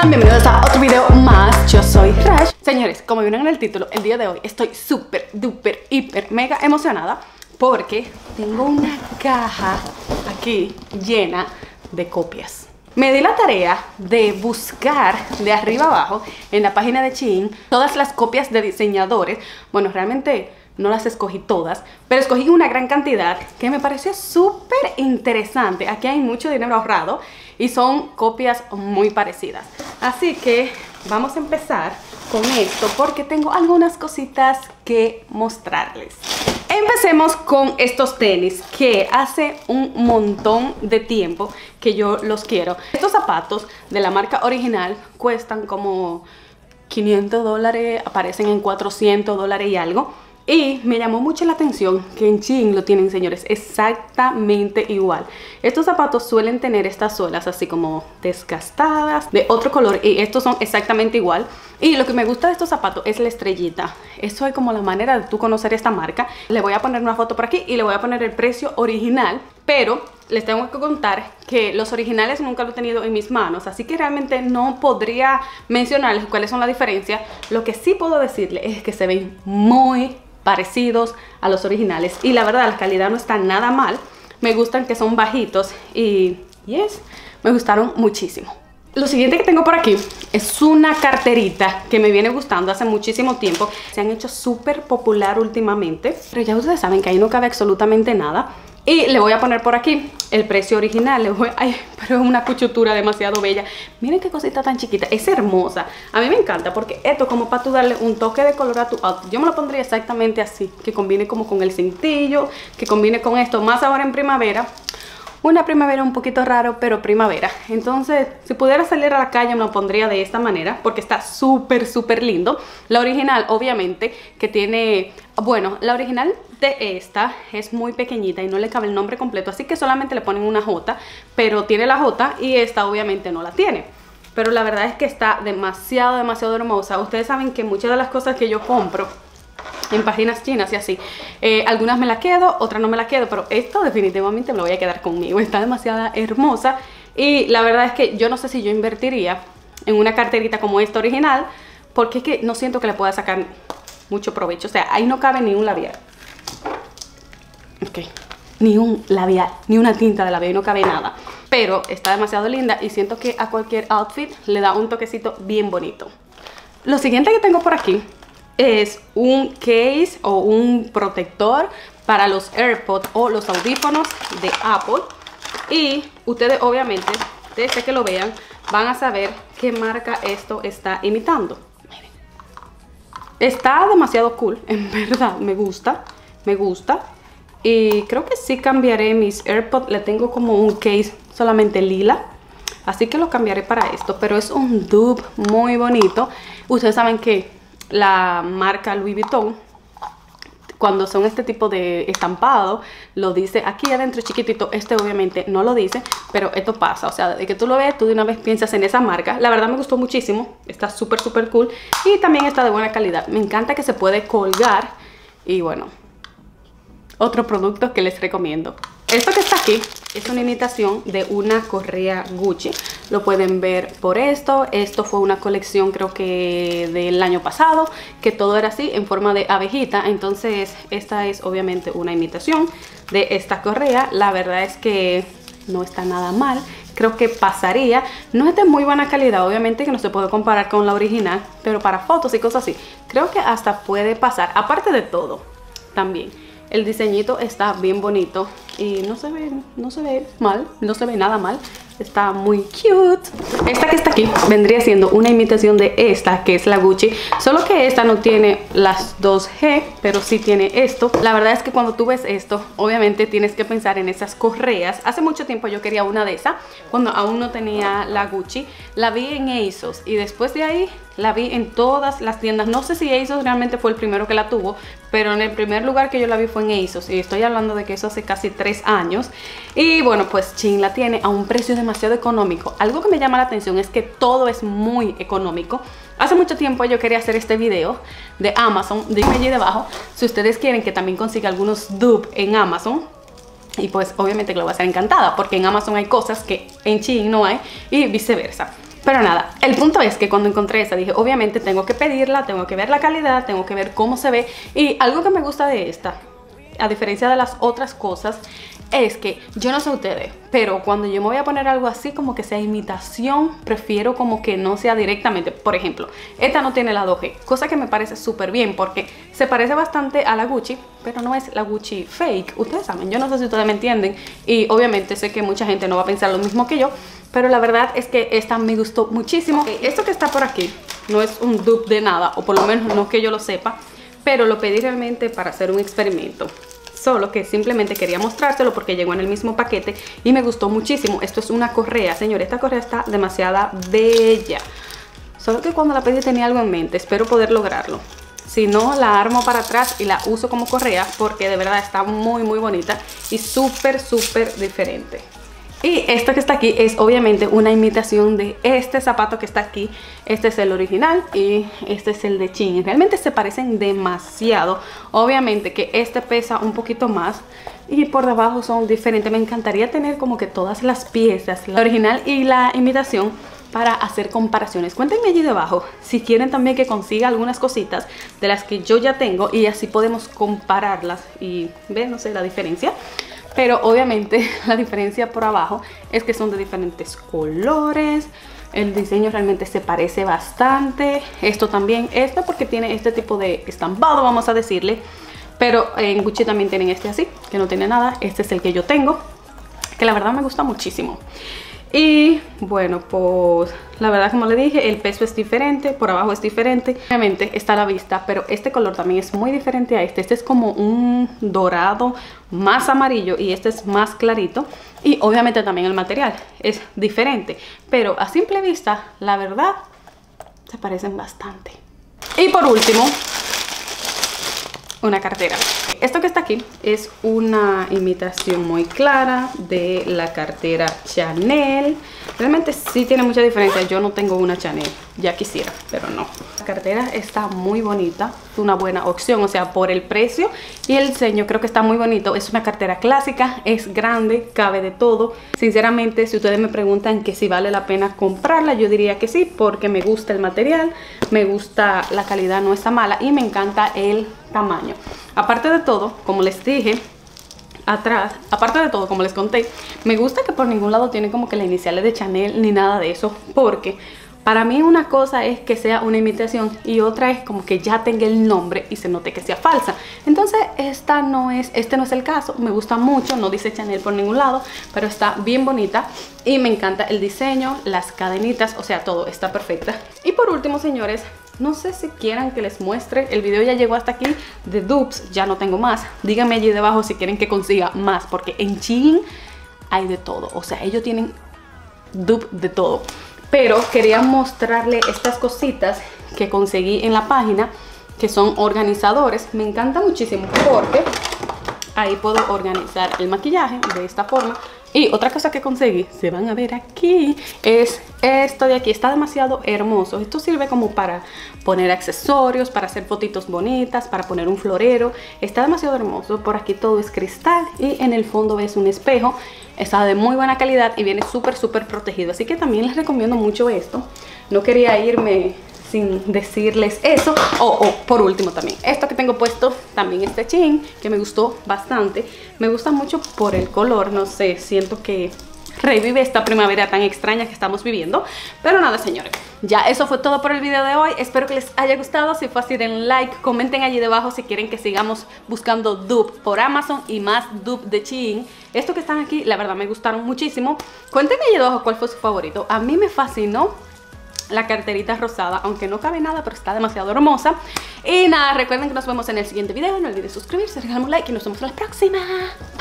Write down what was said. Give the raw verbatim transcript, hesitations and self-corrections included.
están? Bienvenidos a otro video más. Yo soy Rash. Señores, como vieron en el título, el día de hoy estoy súper, duper, hiper, mega emocionada porque tengo una caja aquí llena de copias. Me di la tarea de buscar de arriba abajo en la página de Shein todas las copias de diseñadores. Bueno, realmente no las escogí todas, pero escogí una gran cantidad que me pareció súper interesante. Aquí hay mucho dinero ahorrado y son copias muy parecidas. Así que vamos a empezar con esto porque tengo algunas cositas que mostrarles. Empecemos con estos tenis que hace un montón de tiempo que yo los quiero. Estos zapatos de la marca original cuestan como quinientos dólares, aparecen en cuatrocientos dólares y algo. Y me llamó mucho la atención que en Shein lo tienen, señores, exactamente igual. Estos zapatos suelen tener estas suelas así como desgastadas, de otro color, y estos son exactamente igual. Y lo que me gusta de estos zapatos es la estrellita. Eso es como la manera de tú conocer esta marca. Le voy a poner una foto por aquí y le voy a poner el precio original, pero les tengo que contar que los originales nunca lo he tenido en mis manos, así que realmente no podría mencionarles cuáles son las diferencias. Lo que sí puedo decirles es que se ven muy parecidos a los originales y la verdad la calidad no está nada mal. Me gustan que son bajitos y yes, me gustaron muchísimo. Lo siguiente que tengo por aquí es una carterita que me viene gustando hace muchísimo tiempo. Se han hecho súper popular últimamente, pero ya ustedes saben que ahí no cabe absolutamente nada. Y le voy a poner por aquí el precio original. Le voy, ay, pero es una cuchutura demasiado bella. Miren qué cosita tan chiquita. Es hermosa. A mí me encanta porque esto como para tú darle un toque de color a tu outfit. Yo me lo pondría exactamente así. Que combine como con el cintillo. Que combine con esto. Más ahora en primavera. Una primavera un poquito raro, pero primavera. Entonces, si pudiera salir a la calle me lo pondría de esta manera porque está súper, súper lindo. La original, obviamente, que tiene... Bueno, la original de esta es muy pequeñita y no le cabe el nombre completo, así que solamente le ponen una J, pero tiene la J y esta obviamente no la tiene. Pero la verdad es que está demasiado, demasiado hermosa. Ustedes saben que muchas de las cosas que yo compro en páginas chinas y así, eh, algunas me la quedo, otras no me la quedo, pero esto definitivamente me lo voy a quedar conmigo. Está demasiado hermosa y la verdad es que yo no sé si yo invertiría en una carterita como esta original, porque es que no siento que le pueda sacar mucho provecho. O sea, ahí no cabe ni un labial. Ok, ni un labial, ni una tinta de labial, no cabe nada. Pero está demasiado linda y siento que a cualquier outfit le da un toquecito bien bonito. Lo siguiente que tengo por aquí es un case o un protector para los AirPods o los audífonos de Apple. Y ustedes obviamente, desde que lo vean, van a saber qué marca esto está imitando. Miren. Está demasiado cool, en verdad, me gusta, me gusta. Y creo que sí cambiaré mis AirPods, le tengo como un case solamente lila. Así que lo cambiaré para esto, pero es un dupe muy bonito. Ustedes saben que la marca Louis Vuitton, cuando son este tipo de estampado, lo dice aquí adentro chiquitito. Este obviamente no lo dice, pero esto pasa. O sea, de que tú lo ves, tú de una vez piensas en esa marca. La verdad me gustó muchísimo. Está súper, súper cool. Y también está de buena calidad. Me encanta que se puede colgar. Y bueno, otro producto que les recomiendo. Esto que está aquí es una imitación de una correa Gucci. Lo pueden ver por esto. Esto fue una colección creo que del año pasado, que todo era así en forma de abejita. Entonces esta es obviamente una imitación de esta correa. La verdad es que no está nada mal. Creo que pasaría. No es de muy buena calidad, obviamente que no se puede comparar con la original, pero para fotos y cosas así, creo que hasta puede pasar. Aparte de todo, también el diseñito está bien bonito y no se ve, no se ve mal, no se ve nada mal. Está muy cute. Esta que está aquí vendría siendo una imitación de esta, que es la Gucci. Solo que esta no tiene las dos G, pero sí tiene esto. La verdad es que cuando tú ves esto, obviamente tienes que pensar en esas correas. Hace mucho tiempo yo quería una de esas, cuando aún no tenía la Gucci. La vi en ASOS y después de ahí la vi en todas las tiendas. No sé si ASOS realmente fue el primero que la tuvo, pero en el primer lugar que yo la vi fue en ASOS. Y estoy hablando de que eso hace casi tres años. Y bueno, pues Shein la tiene a un precio demasiado económico. Algo que me llama la atención es que todo es muy económico. Hace mucho tiempo yo quería hacer este video de Amazon. Dime allí debajo si ustedes quieren que también consiga algunos dupes en Amazon. Y pues obviamente que lo voy a hacer encantada, porque en Amazon hay cosas que en Shein no hay y viceversa. Pero nada, el punto es que cuando encontré esta dije, obviamente tengo que pedirla, tengo que ver la calidad, tengo que ver cómo se ve. Y algo que me gusta de esta, a diferencia de las otras cosas, es que yo no sé ustedes, pero cuando yo me voy a poner algo así como que sea imitación, prefiero como que no sea directamente. Por ejemplo, esta no tiene la dos G, cosa que me parece súper bien porque se parece bastante a la Gucci, pero no es la Gucci fake. Ustedes saben, yo no sé si ustedes me entienden y obviamente sé que mucha gente no va a pensar lo mismo que yo, pero la verdad es que esta me gustó muchísimo. Okay, esto que está por aquí no es un dupe de nada, o por lo menos no que yo lo sepa, pero lo pedí realmente para hacer un experimento. Solo que simplemente quería mostrárselo porque llegó en el mismo paquete y me gustó muchísimo. Esto es una correa, señores, esta correa está demasiado bella. Solo que cuando la pedí tenía algo en mente, espero poder lograrlo. Si no, la armo para atrás y la uso como correa porque de verdad está muy muy bonita y súper súper diferente. Y esto que está aquí es obviamente una imitación de este zapato que está aquí. Este es el original y este es el de Shein. Realmente se parecen demasiado. Obviamente que este pesa un poquito más y por debajo son diferentes. Me encantaría tener como que todas las piezas, la original y la imitación, para hacer comparaciones. Cuéntenme allí debajo si quieren también que consiga algunas cositas de las que yo ya tengo y así podemos compararlas y ver, no sé, la diferencia. Pero obviamente la diferencia por abajo es que son de diferentes colores. El diseño realmente se parece bastante. Esto también, esto porque tiene este tipo de estampado, vamos a decirle. Pero en Gucci también tienen este así, que no tiene nada. Este es el que yo tengo, que la verdad me gusta muchísimo. Y bueno, pues la verdad, como le dije, el peso es diferente, por abajo es diferente. Obviamente está a la vista, pero este color también es muy diferente a este. Este es como un dorado más amarillo y este es más clarito. Y obviamente también el material es diferente, pero a simple vista, la verdad, se parecen bastante. Y por último, una cartera. Esto que está aquí es una imitación muy clara de la cartera Chanel. Realmente sí tiene mucha diferencia. Yo no tengo una Chanel, ya quisiera, pero no. La cartera está muy bonita, es una buena opción, o sea, por el precio y el diseño creo que está muy bonito. Es una cartera clásica, es grande, cabe de todo. Sinceramente, si ustedes me preguntan que si vale la pena comprarla, yo diría que sí, porque me gusta el material, me gusta la calidad, no está mala y me encanta el tamaño. Aparte de todo, como les dije atrás, aparte de todo, como les conté, me gusta que por ningún lado tiene como que las iniciales de Chanel ni nada de eso, porque para mí una cosa es que sea una imitación y otra es como que ya tenga el nombre y se note que sea falsa. Entonces esta no es, este no es el caso. Me gusta mucho, no dice Chanel por ningún lado, pero está bien bonita y me encanta el diseño, las cadenitas, o sea, todo está perfecta. Y por último, señores, no sé si quieran que les muestre, el video ya llegó hasta aquí de dupes, ya no tengo más. Díganme allí debajo si quieren que consiga más, porque en Shein hay de todo, o sea, ellos tienen dupe de todo. Pero quería mostrarle estas cositas que conseguí en la página, que son organizadores. Me encanta muchísimo porque ahí puedo organizar el maquillaje de esta forma. Y otra cosa que conseguí, se van a ver aquí, es esto de aquí. Está demasiado hermoso. Esto sirve como para poner accesorios, para hacer fotitos bonitas, para poner un florero. Está demasiado hermoso. Por aquí todo es cristal y en el fondo ves un espejo. Está de muy buena calidad y viene súper súper protegido. Así que también les recomiendo mucho esto. No quería irme sin decirles eso. Oh, oh, por último también, esto que tengo puesto también es de Shein, que me gustó bastante. Me gusta mucho por el color, no sé, siento que revive esta primavera tan extraña que estamos viviendo. Pero nada, señores, ya eso fue todo por el video de hoy. Espero que les haya gustado. Si fue así, den like, comenten allí debajo si quieren que sigamos buscando dupe por Amazon y más dupe de Shein. Estos que están aquí, la verdad me gustaron muchísimo. Cuéntenme allí debajo cuál fue su favorito. A mí me fascinó la carterita rosada, aunque no cabe nada, pero está demasiado hermosa. Y nada, recuerden que nos vemos en el siguiente video. No olviden suscribirse, regalarme un like y nos vemos en la próxima.